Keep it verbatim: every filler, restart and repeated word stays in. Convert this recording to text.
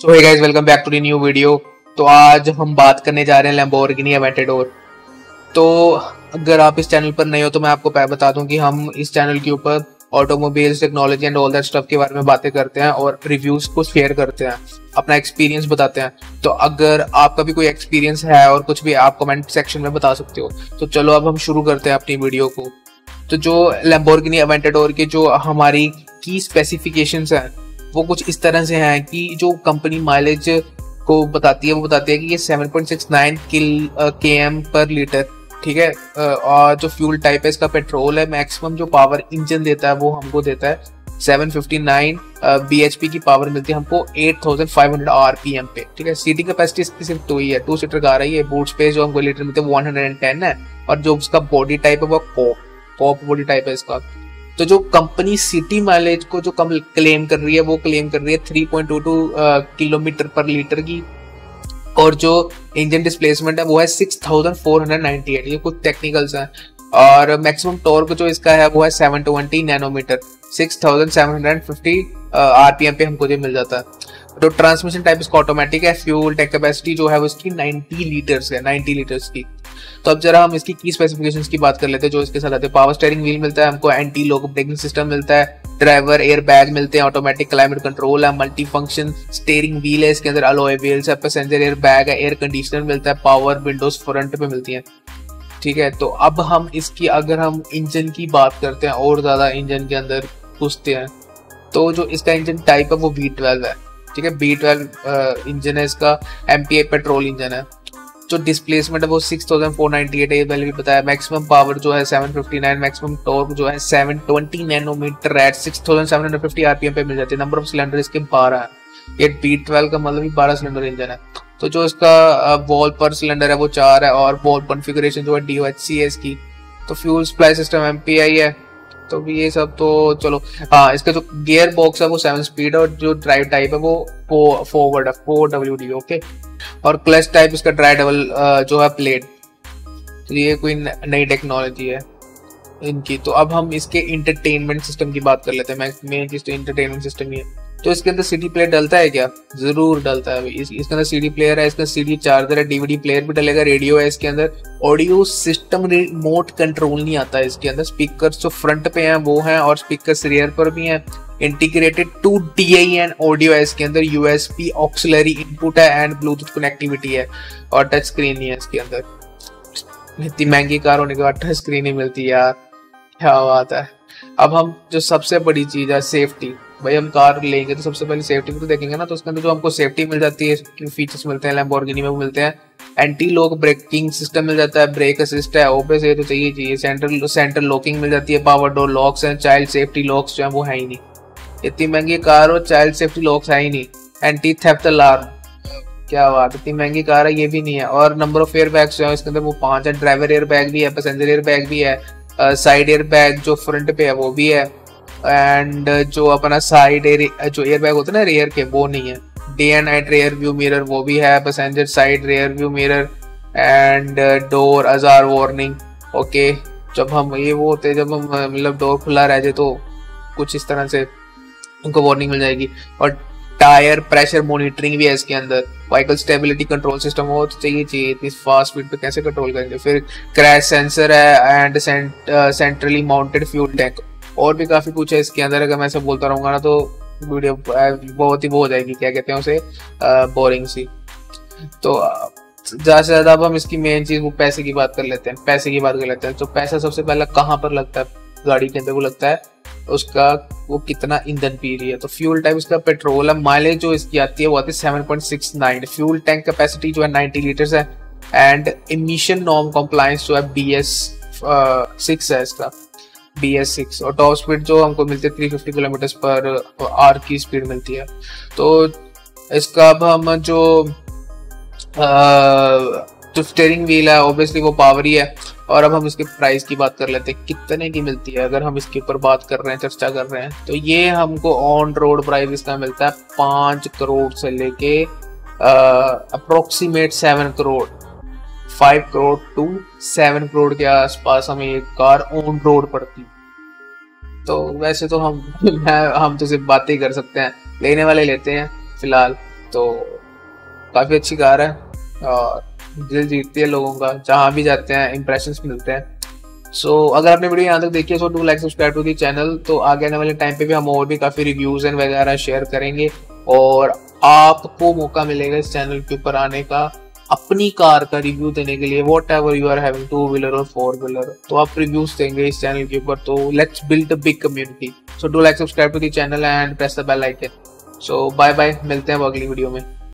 So hey guys, welcome back to the new video. तो आज हम बात करने जा रहे हैं लैम्बोर्गिनी अवेंटाडोर। तो अगर आप इस चैनल पर नए हो तो मैं आपको बता दूं कि हम इस चैनल के ऊपर automobiles, technology and all that stuff के बारे में बातें करते हैं और रिव्यूज को शेयर करते हैं, अपना एक्सपीरियंस बताते हैं। तो अगर आपका भी कोई एक्सपीरियंस है और कुछ भी आप कमेंट सेक्शन में बता सकते हो। तो चलो अब हम शुरू करते हैं अपनी वीडियो को। तो जो लैम्बोर्गिनी अवेंटाडोर के जो हमारी की स्पेसिफिकेशंस हैं वो कुछ इस तरह से हैं कि जो कंपनी माइलेज को बताती है वो बताती है कि ये सेवन पॉइंट सिक्स नाइन किल के एम पर लीटर, ठीक है। और जो फ्यूल टाइप है इसका पेट्रोल है। मैक्सिमम जो पावर इंजन देता है वो हमको देता है सेवन फिफ्टी नाइन बीएचपी की पावर मिलती है हमको eight thousand five hundred RPM पे, ठीक है। सीटिंग कैपेसिटी इसकी सिर्फ टू ही है, टू सीटर कार है ये। बूट स्पेस जो हमको लीटर मिलते हैं वन हंड्रेड टेन है और जो उसका बॉडी टाइप है वो कॉप कॉप बॉडी टाइप है इसका। तो जो कंपनी सिटी माइलेज को जो कम क्लेम कर रही है वो क्लेम कर रही है three point two two kilometre per litre की, और जो इंजन डिस्प्लेसमेंट है वो है six thousand four hundred ninety eight. ये कुछ टेक्निकल्स हैं। और मैक्सिमम टॉर्क जो इसका है वो है seven twenty nanometre, six thousand seven hundred fifty RPM पे हमको ये मिल जाता है। तो ट्रांसमिशन टाइप इसका ऑटोमेटिक है। फ्यूल टैंक कैपेसिटी जो है वो इसकी नाइंटी लीटर्स है, नाइंटी लीटर्स की। तो अब जरा हम इसकी की स्पेसिफिकेशंस की बात कर लेते हैं जो इसके साथ आते हैं। पावर स्टीयरिंग व्हील मिलता है हमको, एंटी लॉक ब्रेकिंग सिस्टम मिलता है, ड्राइवर एयर बैग मिलते हैं, ऑटोमेटिक क्लाइमेट कंट्रोल है, मल्टी फंक्शन स्टीयरिंग व्हील है, इसके अंदर अलॉय व्हील्स है, पैसेंजर एयर बैग है, एयर कंडीशनर मिलता है, पावर विंडोज फ्रंट पे मिलती है, ठीक है। तो अब हम इसकी अगर हम इंजन की बात करते हैं और ज्यादा इंजन के अंदर घुसते हैं तो जो इसका इंजन टाइप है वो वी ट्वेल्व है, ठीक है। बी ट्वेल्व इंजन है इसका, एमपीए पेट्रोल इंजन है। जो डिस्प्लेसमेंट है वो six thousand four ninety eight है, पहले भी बताया। मैक्सिमम पावर जो है seven fifty nine, maximum torque जो है seven twenty nanometre at six thousand seven hundred fifty RPM पे मिल जाती है। नंबर ऑफ सिलेंडर इसके बारह है। ये बी ट्वेल्व का मतलब ही बारह सिलेंडर इंजन है। तो जो इसका वॉल पर सिलेंडर है वो चार है और वॉल कॉन्फ़िगरेशन जो है डीओएचसी है इसकी। तो फ्यूल सप्लाई सिस्टम एमपीआई है। तो भी ये सब तो चलो। हाँ, इसका जो गियर बॉक्स है वो सेवन स्पीड और जो ड्राइव टाइप है वो फॉरवर्ड है, फोर डब्ल्यू डी, ओके। और क्लच टाइप इसका ड्राई डबल जो है प्लेट। तो ये कोई नई टेक्नोलॉजी है इनकी। तो अब हम इसके इंटरटेनमेंट सिस्टम की बात कर लेते हैं। मेन चीज तो इंटरटेनमेंट सिस्टम ही है। तो इसके अंदर सीडी प्लेयर डलता है क्या? जरूर डलता है। इस, इसके अंदर सीडी प्लेयर है, इसका सीडी चार्जर है, डीवीडी प्लेयर भी डलेगा, रेडियो है इसके अंदर। ऑडियो सिस्टम रिमोट कंट्रोल नहीं आता है इसके अंदर। स्पीकर्स जो फ्रंट पे हैं वो हैं और स्पीकर्स रियर पर भी हैं। Integrated two D I N audio है इसके अंदर, यूएसबी ऑक्सिलरी इनपुट है एंड ब्लूटूथ कनेक्टिविटी है और टच स्क्रीन नहीं है इसके अंदर। इतनी महंगी कार होने के बाद टच स्क्रीन ही मिलती है यार, क्या बात है। अब हम जो सबसे बड़ी चीज है सेफ्टी। भाई हम कार लेंगे तो सबसे पहले सेफ्टी को तो देखेंगे ना। तो उसके अंदर जो हमको सेफ्टी मिल जाती है, फीचर्स मिलते हैं लैम्बोर्गिनी में वो मिलते हैं। एंटी लॉक ब्रेकिंग सिस्टम मिल जाता है, ब्रेक असिस्ट है, ओबेस ये तो चाहिए चाहिए। सेंटर सेंटर लॉकिंग मिल जाती है, पावर डोर लॉक्स हैं, चाइल्ड सेफ्टी लॉक्स जो है वो है ही नहीं। इतनी महंगी कार और चाइल्ड सेफ्टी लॉक्स है ही नहीं। एंटी थेफ्ट अलार्म, क्या बात, इतनी महंगी कार है ये भी नहीं है। और नंबर ऑफ एयर बैग्स जो है इसके अंदर वो पांच है। ड्राइवर एयर बैग भी है, पैसेंजर एयर बैग भी है, साइड एयर बैग जो फ्रंट पे है वो भी है। एंड जो अपना साइड एयर जो एयर बैग होता है ना रेयर के, वो नहीं है। Day and night rear view mirror वो भी है, passenger side rear view mirror and door ajar warning, okay. जब हम ये वो होते जब हम मतलब डोर खुला रह जाए तो कुछ इस तरह से उनको वार्निंग मिल जाएगी। और टायर प्रेशर मॉनिटरिंग भी है इसके अंदर। व्हीकल स्टेबिलिटी कंट्रोल सिस्टम हो तो चाहिए चाहिए, इतनी फास्ट स्पीड पे कैसे कंट्रोल करेंगे। फिर क्रैश सेंसर है and centrally mounted fuel tank. और भी काफी कुछ है इसके अंदर। अगर मैं ऐसा बोलता रहूंगा ना तो वीडियो बहुत ही वो हो जाएगी, क्या कहते हैं उसे, बोरिंग सी। तो ज्यादा से ज्यादा अब हम इसकी मेन चीज वो पैसे की बात कर लेते हैं। पैसे की बात कर लेते हैं तो पैसा सबसे पहले कहाँ पर लगता है गाड़ी के अंदर? वो लगता है उसका वो कितना ईंधन पी रही है। तो फ्यूल टाइप इसका पेट्रोल है। माइलेज जो इसकी आती है वो आती है seven point six nine. Fuel tank capacity जो है नाइंटी लीटर्स है एंड इमिशन नॉर्म कंप्लायंस जो है बी एस सिक्स है इसका, बी एस सिक्स। और टॉप स्पीड जो हमको मिलती है three fifty kilometre per hour की स्पीड मिलती है। तो इसका अब हम जो आ, जो स्टीयरिंग व्हील है ऑब्वियसली वो पावर ही है। और अब हम इसके प्राइस की बात कर लेते हैं, कितने की मिलती है। अगर हम इसके ऊपर बात कर रहे हैं, चर्चा कर रहे हैं, तो ये हमको ऑन रोड प्राइस इसका मिलता है पांच करोड़ से लेके approximate seven crore, five crore to seven crore के आसपास हमें एक कार ऑन रोड पड़ती। तो वैसे तो हम हम तो सिर्फ बातें ही कर सकते हैं, लेने वाले लेते हैं फिलहाल। तो काफ़ी अच्छी कार है और दिल जीतती है लोगों का, जहाँ भी जाते हैं इंप्रेशंस मिलते हैं। सो so, अगर आपने वीडियो यहाँ तक देखी है so do like subscribe to the channel. तो आगे आने वाले टाइम पे भी हम और भी काफ़ी रिव्यूज़ एंड वगैरह शेयर करेंगे और आपको मौका मिलेगा इस चैनल के ऊपर आने का, अपनी कार का रिव्यू देने के लिए। Whatever you are having, two wheeler और फोर व्हीलर, तो आप रिव्यूज देंगे इस चैनल के ऊपर। तो let's build a big community. So do like subscribe to the channel and press the bell icon. So bye bye, मिलते हैं अगली वीडियो में।